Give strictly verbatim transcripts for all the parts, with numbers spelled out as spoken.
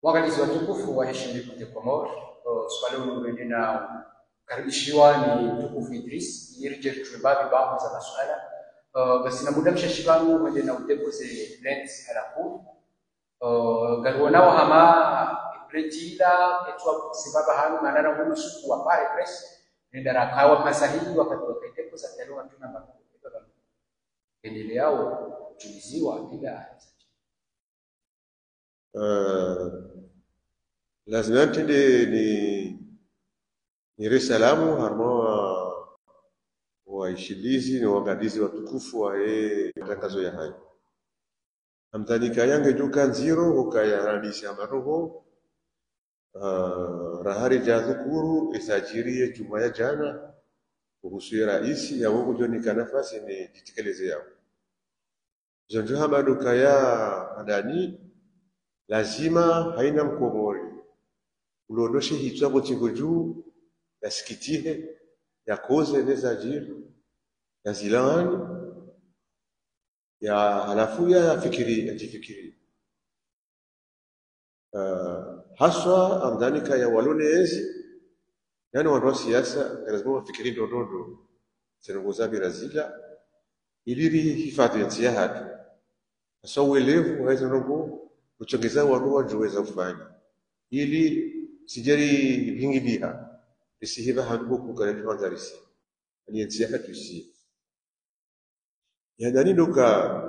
Waangalizi watukufu waheshimiwa kote Komoro, swali lolote na karibishiwa ni mtukufu Idris yirije tubabi babu za masuala basi na muda mshashibanu mwenye na utekoze lens halafu garuona wa hama pretila etwa sibaba hanu manana munu suku wa pale press nenda rakawa masahihi wakati wakaitekoza telo hatuna mambo endeleao kutumiziwa bila Uh, lazima tende ni ni resalamu harmo waishilizi ni waangalizi watukufu wa e matangazo ya hayo amtanika yange juka nziro hukaya hadisi ya maroho uh, rahari jadhukuru isajirie juma ya jana kuhusu ya raisi ya wangu joni kanafasi ni jitikeleze yao zonjo hamadu kaya adani lazima haina mkomori ulondoshe hitwa botingo juu yasikitihe yakoze neza jiri ya zilani ya halafu ya fikiri ya jifikiri uh, haswa amdanika ya walonezi yani watu wa siasa lazima wafikiri ndondo zinongoza birazila iliri hifadhi ya nchi hatu hasa uelevu waweza nongo kuchongeza watu wajoweza kufanya ili sijari vingi biha isihiba hangu kukaleta mandarisi ni nchi hatu si yani ndoka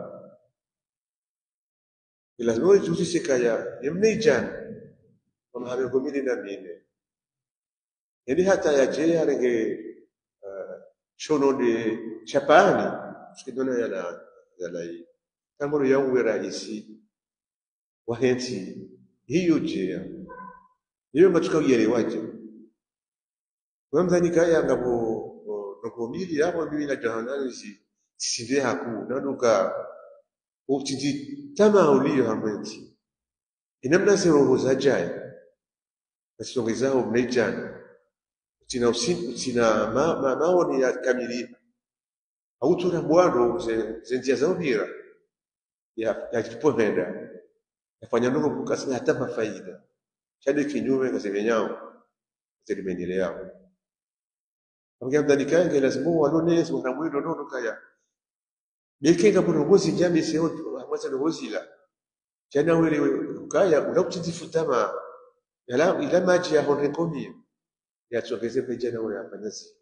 ila ndio juzi sikaya yemnejan kama habe gomili na mine yani hata yaje arenge uh, shono de chapani sikidona yana yalai kama yangu ya raisi wahenti hiyo jea hiyo matuka yelewaje wamdhani kaya ngabo ngomili hapo mimi na jahanani si sinde haku nanuka utiji tama ulio hamenti inamna sema huzajai basongezao mnejana utina usiku utina ma ma maoni ya kamili au tuna bwado zentia zao bira ya ya kipohenda yafanya ndugu kukasina hata mafaida chade kinyume kwa sevenyao zilimendelea yao kwa mdani kange lazima walonezi wanamwendo ndono kaya bekenga bongozi jamii sio mwanzo ngozi la jana wale kaya unakutizifutama yala ila maji ya honrekomi ya chogeze pe jana wale afanyazi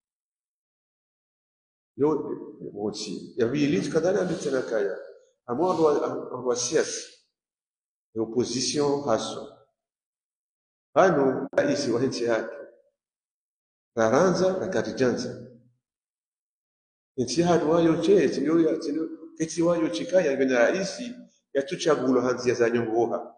yo wochi ya vili kadana nditana kaya amoro wa siasa opposition haso hano rais wa nchi yake Faransa na Katijanza nchi hatu wayo che tino ya tino kiti wayo chikaya ngena rais yatuchagulo hanzia za nyongoha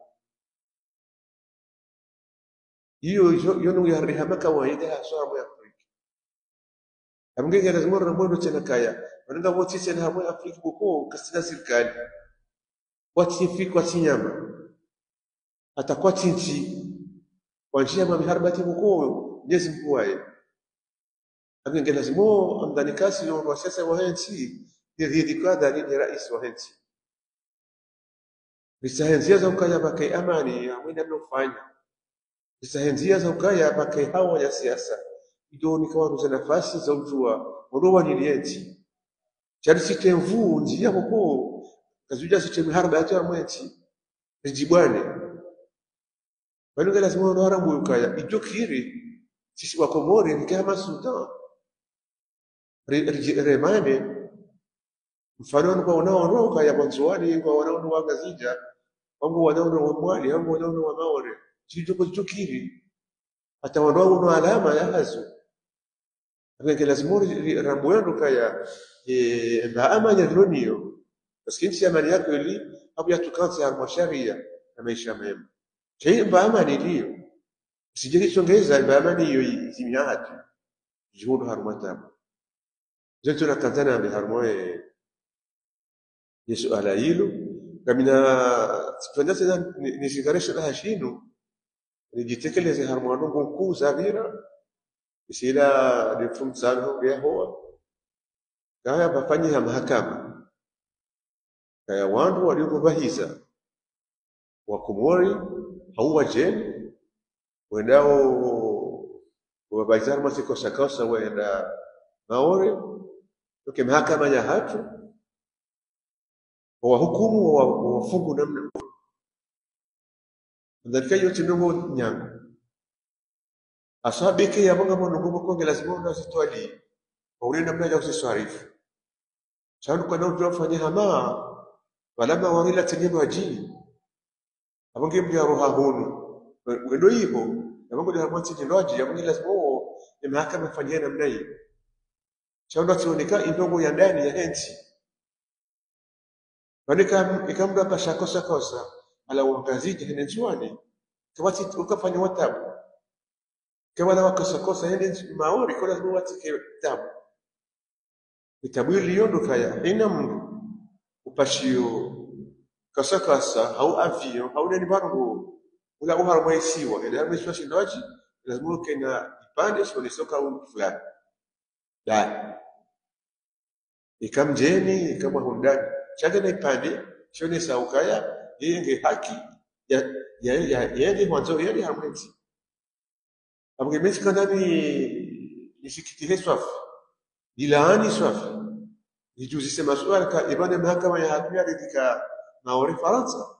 hiyo yono ya rehama kawaida haso hapo ya Afrika amgenge lazima rambo tena kaya wanaenda wote tena hapo Afrika boko kasina serikali wati fikwa tinyama atakuwa tinti kwa njia ya miharbati mkuu Mwenyezi Mungu wae angenge lazima amdani kasi ndio wa sasa wa nchi ndio kadha ni rais wa nchi bisahenzia za ukaya bakai amani amwenda mnofanya bisahenzia za ukaya bakai hawa ya siasa ndio nikawaruza nafasi za ujua ndio ni nchi chali sitemvu njia mkuu kazuja sitemvu harbati ya mwenchi njibwane Wanuga lazima ndo harambu ukaya ijokiri sisi wa Komori ni kama Sudan remane mfano kwa unaonoka ya Botswana kwa wanaono wa Gazija wangu wanaono wa Mwali wangu wanaono wa Maore sijui kwa jokiri hata wao wana alama ya hazo kwa lazima rambu yando kaya e baama ya ronio basi amani yako ili hapo yatukanza ya masharia na maisha mema Chei baamani ndio. Sijui songeza baamani hiyo zimiati. Juhudu harumata. Zetu na Tanzania ni harumoe Yesu ala hilo. Kamina tupenda sana nisikaresha na hashinu. Nijitekeleze harumano mkuu zavira. Isila difumu sana ya hoa. Kaya bafanye ya mahakama. Kaya wandu waliokubahiza wa Komori hauwa jeni wendao wabaizar masikosa kosa wenda maore toke mahakama ya hatu wa hukumu wa wafungu namna ndalika yote nungo nyanga asabike ya mwanga mwanungu kwa lazima unazitwali ule namna ya usiswarifu chanu kwa nao tunafanya hama walama warila tanyema jini abange mbya roha hunu wendo hivyo abange ndio mwanzi jiloji abange lazima ni mahakama ifanyie namna hii chanu tuoneka indongo ya ndani ya enzi wanika ikamda pasha kosa kosa ala uangaziji henechwani kama si ukafanya watabu kama na wakosa kosa hende maori kwa lazima watike tabu vitabu iliondoka ya ina mungu upashio kasa kasa au avio au nani bango ula uhara mwaisiwa ila mwisho shindoji lazima ukena ipande sio soka au fulani da ikamjeni kama hundani chaje na ipande shone saukaya yenge haki ya ya ya yende mwanzo yende hamwenzi abugemesi kandani nisikitihe swafi dilani swafi nijuzise masuala ka ibane mahakama ya hakimu katika maore Faransa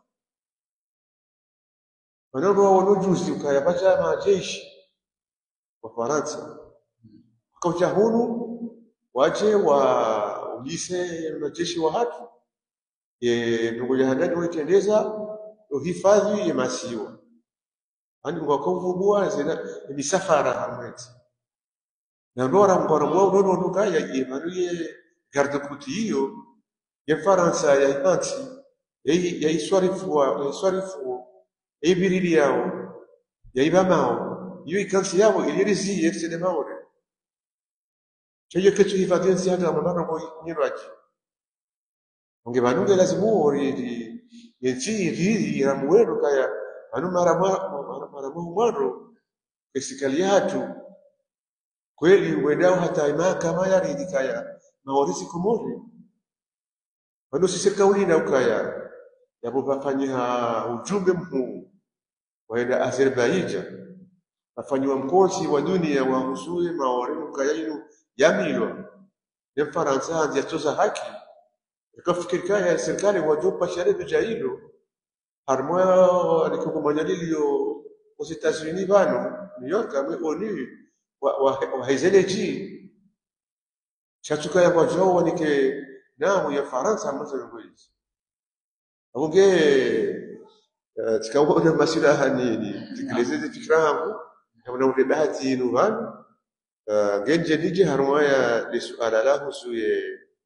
wanao wanojuzi ukayapata majeshi wa Faransa wakauja hunu waje wa ulise majeshi wa hatu ye ndugu jahadani walitendeza uhifadhi ya masiwa ani ngakuvubua zina misafara hamwezi na ndora ngora mwa ndono nduka ya Emmanuel garde kuti hiyo ya Faransa ya ipanti ya iswarifu wa iswarifu ibirili yao ya ibamao hiyo ikansi yao ilirizi yexede maore cyo ketu hifadhi hata mabana kwa nyiraji unge banunge lazimu ori yenchi iri ya mwero kaya anu mara mara mwaro kesikali hatu kweli wedao hata mahakama ya ridikaya maorisi kumori bado sisi kauli na ukaya yapofanyia ujumbe mkuu waenda Azerbaijan afanywa mkosi wa dunia wa husui maore ukaya inu yamilo ya Faransa ndio toza haki ikafikirika ya serikali wajopa sheria jailo harmoa alikokumanялio aux États-Unis bano New York ame onu wa wa hezeleji chatuka ya wajao wanike namu ya Faransa mwanzo ngoizi abunge tikaona masilaha nini tikeleze fikrangu kama na bahati inu bano genje nije harmoa ya suala la husu ye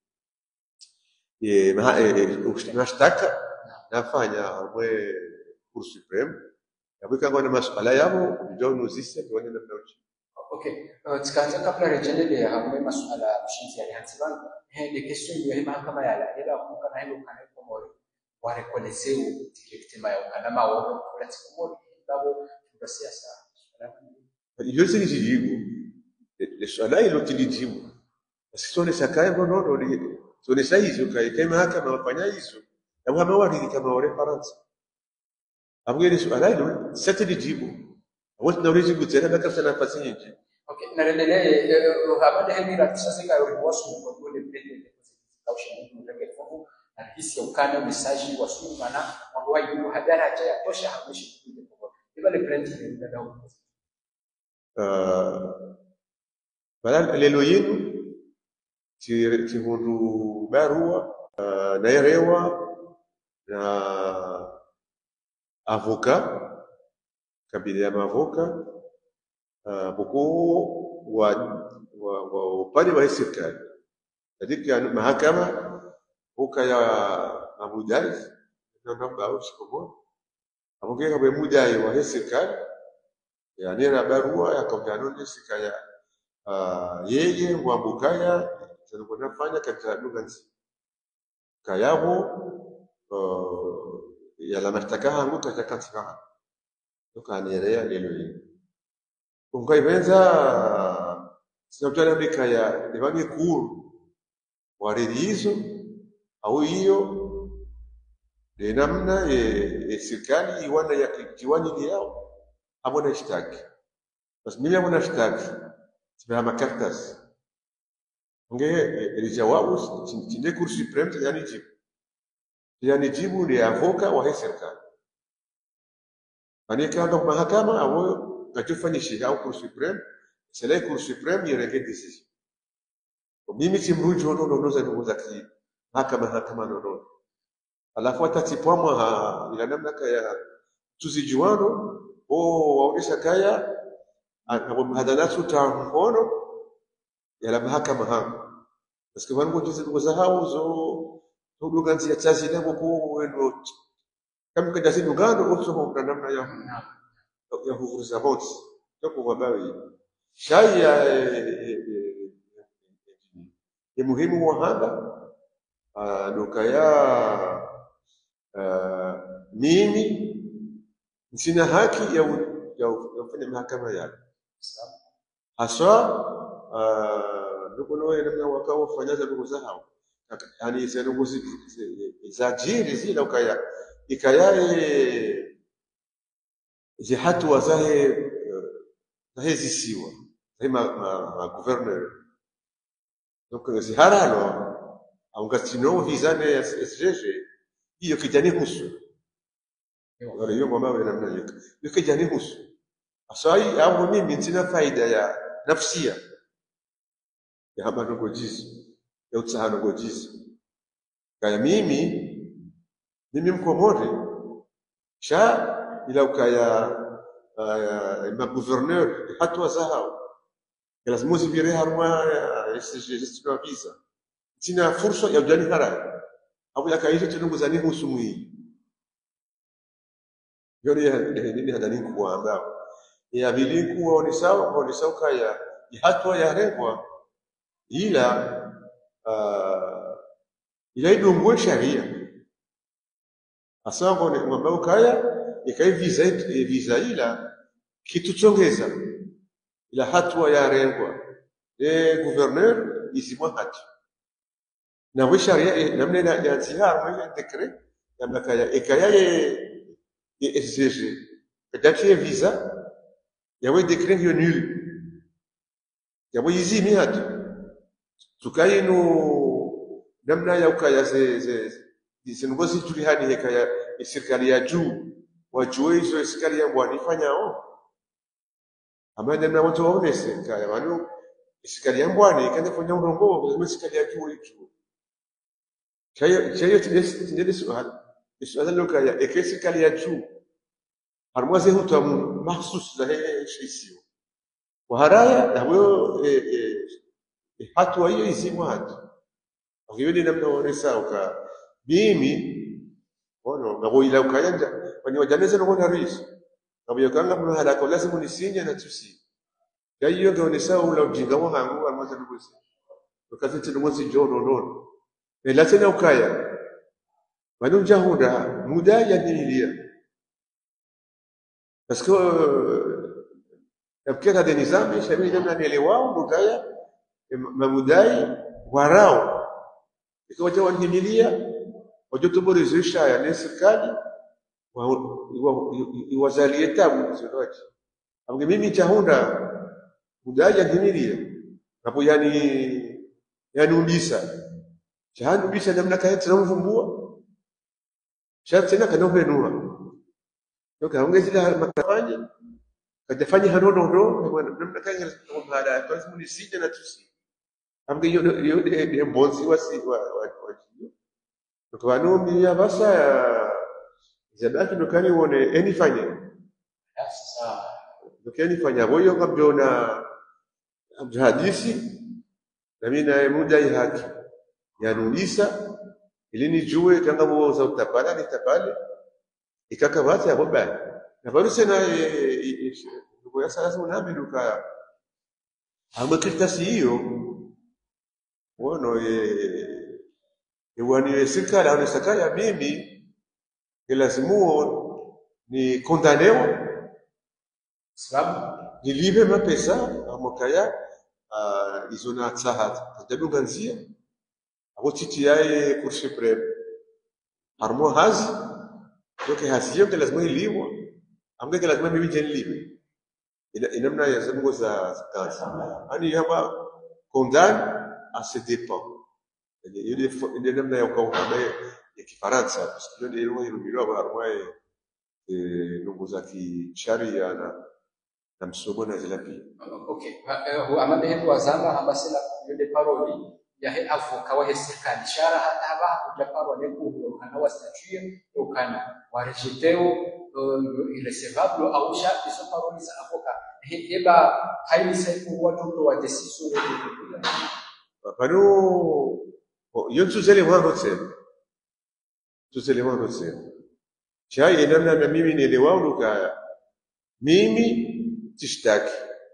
ye mashtaka nafanya mwe Cour supreme yabika ngona masuala yabo ndio nuzise tuone namna uchi okay tikaanza kabla rejelele hamwe masuala mshinzi ya hansiban he de question ya mahakama yala ila kukana hilo kana komori wale koleseu tikektema ya kana maoro kwa tikomori ndabo tunasiasa hiyo si jibu le swala hilo tilijibu sio ni sakaya bono ndio sio ni saizi ukaika mahakama wafanya hizo na kama wali kama wale Faransa abgeni swala hilo sasa lijibu wote na ulizi kutenda mpaka sana nafasi nyingi okay na rendelee habari hii ni sasa kwa uwasu kwa kule president au shirika mtake fungu na hisi ya ukana message wa sumu mana mambo hayo hadara ya tosha hameshi kwa hivyo le president ndio ndio ah bala lelo yenu ti ti hundu barua na erewa na avocat kabila ya avocat buku wa wa upande wa serikali katika mahakama ukaya mabudai na namba au sikomo abongeka kwa mudai wa serikali yani na barua ya kaunti sikaya yeye mwambukaya tunafanya katika lugha nzima kayabo ya la mashtaka hangu katika katika tukaendelea lelo hili ukaibenza sinautana bikaya nibange kuru waririzo au hiyo de namna e serikali iwana ya kiwani yao abona ishtaki bas mimi abona ishtaki sibha makartas nge elijawabu chinde kursi supreme yani jibu yani jibu ni avoka wa serikali ani kando mahakama au ngachofanya shi au kursi supreme sele kursi supreme yerenge decision mimi simruji hono ndo za ndo za ki mahakama mahakama ndo alafu atatipwa ha ila namna kaya tuzijuano o waonesha kaya anapohadanatu tamhono ya mahakama hapo parce que wangu jizi za hauzo tuduganzi ya chazi nabo ko wendo kama kada si dugando uso kwa namna ya ya huvuza bots toko wabawi shai ya ya muhimu wa hapa dokaya mimi sina haki ya ya kufanya mahakama yake haswa ndugu noe namna wakao fanyaza ndugu zao yani sasa ndugu za jiri zile ukaya ikayae je hatua zahe zahe zisiwa kama ma governor donc ziharalo au ngatino vizane ya S G G hiyo kijani husu wale yombo mawe namna hiyo hiyo kijani husu asai au mimi sina faida ya nafsia ya haba ndogo jizi ya utsahano gojizi kaya mimi mimi mkomori sha ila ukaya ma gouverneur hatua zao lazima zibire harma S G G sina visa sina fursa ya ujani harai au yakaisha tunungu zani husumu hii yoni nini hadani kuwa ambao ya vilinku wao ni sawa wao ni sawa kaya hatua ya rengwa ila uh, ila idungwe sharia asango ni mbao kaya ikai visa visa ila kitu chongeza ila hatua ya rengwa e gouverneur isimwa hati na we sharia namna ya ya zihar mwe decret namna kaya ikaya ye S G G kadaki visa ya we decret yo nul ya we izimi hati tukainu namna ya ukaya ze ze zisingozi tulihani hekaya serikali ya juu wajue hizo serikali ya bwana ifanyao amana na watu waonese kaya wanu serikali ya bwana ikaenda kufanya urongo lazima serikali ya juu hicho chayo chayo tinde swali swali lokaya eke serikali ya juu harmwaze hutamu mahsus za hii shisio waharaya hapo hatua hiyo izimwa hatu ukibidi namna uonesa uka mimi ono ngabo ila ukayanja kwani wajaneze no kona rishi ngabo yakanga mno halako lazima nisinye na tusi ya hiyo ngaonesa ula ujinga wa hangu almaza nukusi ukazi tino mwezi jono nono ela tena ukaya wanu jahunda muda ya nilia parce que yabketa de nizami shabi namna nielewao ukaya mamudai warao ikawa jawa nimilia wajotoborizisha ya ne serikali iwazalie tabu zote amge mimi chahunda mudaja nimilia hapo yani yani ubisa chahanda ubisa namna kaya tunamvumbua sharti tena kanobenua ndio ongezila makafanya kadafanya hanono ndo namna kaya ngomhala kwa nisije na tusi amge yo yo de bonzi wasi wa wa kwa nini ya basa zabaki dukani uone enifanye sasa dukani fanya boyo kabjona hadisi na mimi na muda hii haki yanulisa ili nijue kanga bo za utapala nitapale ikakabata ya baba na bado sena kwa sasa unaambi duka amakitasi hiyo wono e iwani serikali au serikali ya mimi ilazimu ni kondanewa sababu nilipe mapesa amokaya uh, izona tsahat taduganzia abo titi yae kursi prem harmo hazi Yoke hasio ke lazima ilimo, amge ke lazima mimi jenlime. Ina inamna ya zangu za kazi. Ani hapa condamne à ses dépens. Il y a des namna ya ukaungana ya Kifaransa, parce que ndio ile ile kwa harmai nungu za kisharia na na msomo na zile pia. Okay. Amande hetu wazamba hambasela yode paroli ya he avoka wa serikali shara hata haba kuja paroli ku kana wastatue ukana wa rejeteo irrecevable au sha iso paroli za avoka heba haini saifu watoto wa desiso wetu. Pano yo tuzele wanotse. Tuzele wanotse. Chai namna na mimi nielewa unuka mimi tishtaki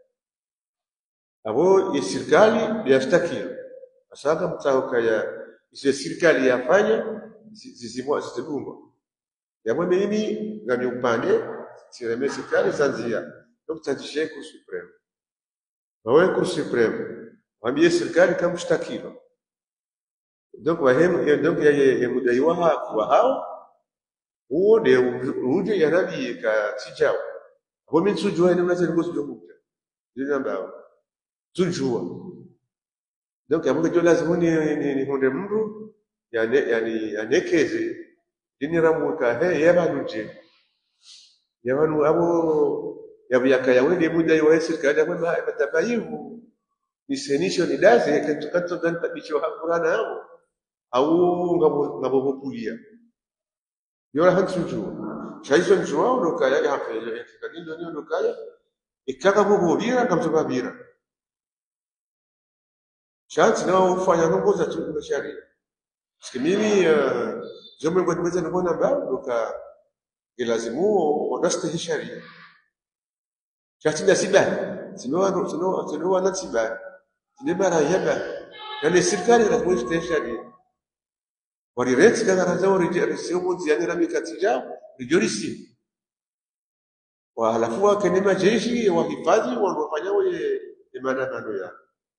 abo ya serikali yashtaki asaka mtauka ya ile serikali yafanya zizimwa zitudumba yamwe mimi ngami upande sireme serikali zanzia donc tandishe ku supreme wawe ku supreme wambie serikali kama mshtakiwa donc wahem donc ya mudaiwa kwa hao huo ndio uje yanabi ka tijao Women sujua ina mnasa ngo sujua mukta. Ndio ambao. Sujua. Donc amuka jo lazima ni ni honde mru yani yani anekeze dini ramuka he yabanuje. Yabanu abo yabiyaka yawende muda ya serikali ambaye matabayivu ni senisho ni daze katukato dan tabicho hakurana hao. Au ngabo ngabo populia. Yora hansujua. Shaizo njua unokaya ya hapo kadindo ni unokaya ikaka bubu bira kamtoka bira shanti nao ufanya nongo za tungo sharia sikimini jambo ngo nimeza nabona ba doka ilazimu wanastahi sharia shati da siba sino sino sino wana siba ni mara yaba yani serikali lazima istahi sharia walireti kana razao rijali sio mmoja yani rami katijao Rijorisi wa halafu wake ni majeshi wahifadhi wanafanya wale maandamano ya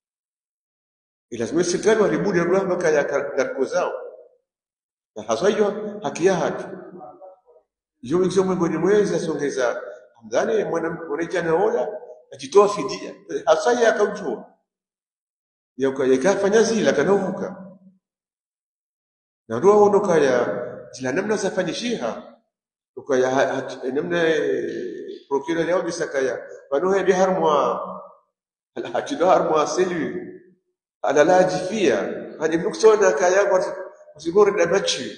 lazima serikali waribudi ndio mpaka ya karko zao na hasa hiyo haki ya haki hiyo ndio mambo ni mwezi asongeza mdhani mwanamke na ola akitoa fidia hasa ya akaujua yakafanya zila kanavuka na ndio waondoka ya zila namna zafanyishiha ukaya namna procureur leo bisakaya bano he biharmwa hatido harmwa selu ala lajifia hadi nuksona kaya kwa usigore na machi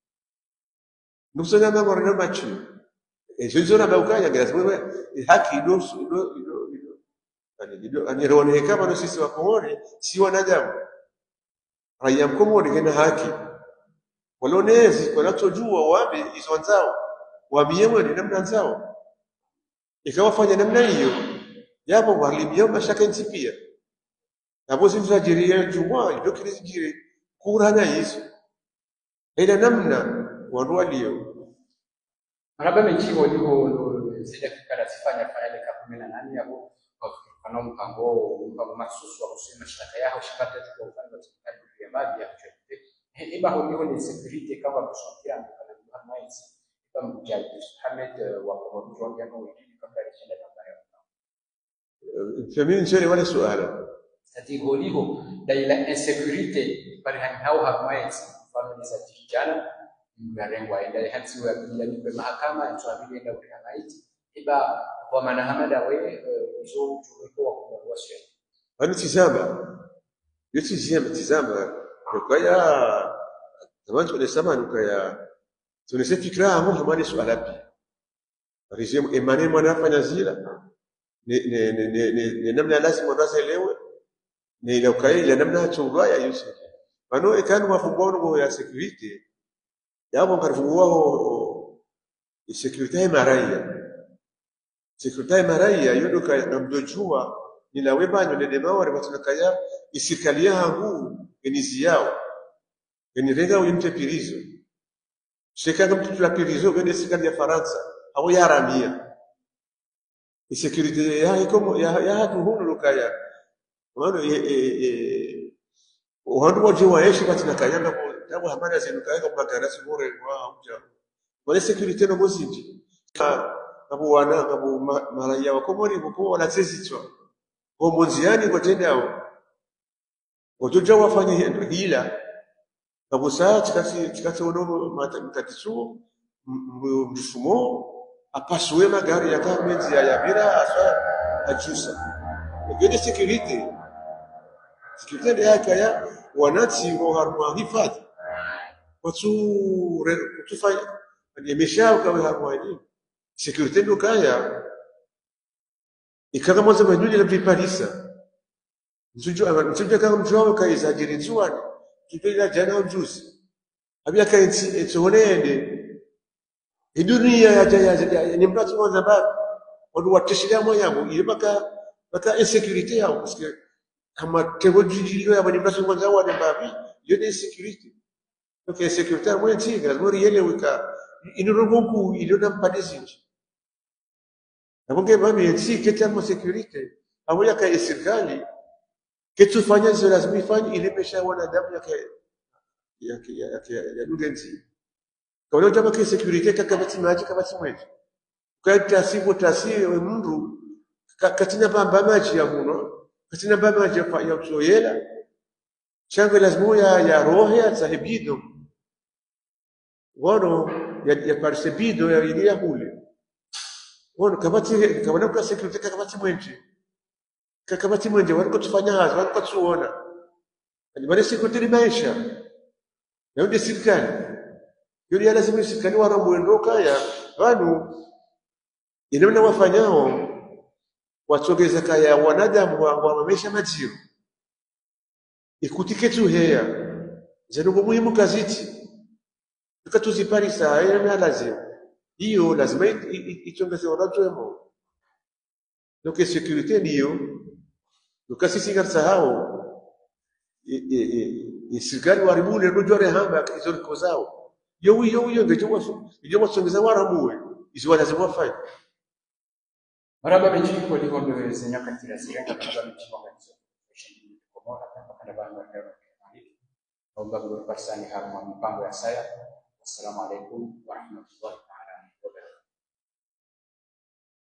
nuksona na ngore na machi e jizona baukaya lazima haki dosu do do do ani do ani rone kama no sisi wa Komori si wanadamu raia Komori kena haki walonezi wanatojua wapi hizo nzao wabiewe ni namna zao ikawafanya namna hiyo japo walimia mashaka nsipia hapo sisi tujiria juma ndio kilizijiri kurana hizo ila namna wanwalio maraba mechiwo ndio zile kikala sifanya fanya ile kumi na nane hapo kwa mpango mpango mahsusi wa kusema mashtaka yao shipata kwa upande wa serikali ya maji ya chochote iba huko ni security kama kushikia na kama hizi kama Jaji Ahmed wa Komoro ya Mawili kabla ya shida ambayo famini chele wala suala sati goliho daila insecurity pale hao hamwezi famili za kijana mgarengwa ile hati wa bila ni mahakama ndio ile ndio haiti iba kwa maana hamada wewe hizo tuliko wa Komoro sio ani tizama yote tizama tizama kwa ya zamani tulisema nukaya tunese fikra hapo hamani suala pia rejemu emane mwanafanya zila ni ni ni ni namna lazima wanaelewe ni ile ukaya ile namna chungwa ya Yusuf bano ikanu mafumbono ya security yabo karfungua ho security maraia security maraia yodoka namdojua nila webanyo ne demawari batunakaya isikali yangu enizi yao enirenga uyimte pirizo shekanga mtu la pirizo gende sikali ya Faransa au ya Aramia security ya ikomo ya ya hatu hunu lukaya wana e wandu waje waeshi katika kayanga kwa hamana zinu kayanga kwa karasi bure kwa uja wale security no muzindi kabo wana kabo maraya wakomori boko wala sesitwa kwa monziani kwa tendao watoja wafanye hila kabo saa chikasi chikasi ono matatizo mfumo apasue magari ya kamenzi ya yabira asa ajusa ngene security security ndio yake wanati wa harma hifadhi watu kutufanya nimeshao kama harma security ndio kaya ikaga mwanzo manyuli na viparisa mtujo mtujo kama mtujo kaiza jirinzuani kipenda jana ujuzi abia kainti etonende idunia ya ni mtu mmoja babu watu watishiria moyo ile baka baka insecurity yao kusikia kama tebojijio ya bani mtu mmoja wa babu hiyo ni insecurity okay security moyo tinga lazima riele wika iniruguku ile na mpadizinji na bonge mami yeti keta security amoya ka serikali kitu fanya hizo lazima ifanye ile pesha wanadamu yake yake yake ya dugenzi kwa hiyo jambo kwa security kakabati maji kabati mweje kwa tasibu tasiwe mndu katina bamba maji ya muno katina bamba maji ya kusoyela chango lazima ya ya roho ya sahibido wano ya ya percebido ya ilia hule wano kabati kabana kwa security kakabati mweje kakabati mweje wako tufanya hazo wako tuona ni bale security maisha na ndio serikali yule lazima serikali wara muondoka ya wanu inaona wafanyao watogeza kaya wanadamu wa maisha majiro ikutike tu heya zeno muhimu kaziti tukatuziparisa ina lazima hiyo lazima ichongeze watu wemo donc security ndio tukasisi ngasahau e serikali waribule rujore hamba hizo riko zao yo yo yo ngejo waso ngejo wasongeza waramuwe izo lazima wafanye maraba benjiko likondo zenyakati la sirenga kwa mchimo kanisa komora mpaka bantu wa leo naomba kwa pasani hapo mipango ya saya. Assalamu alaykum wa rahmatullahi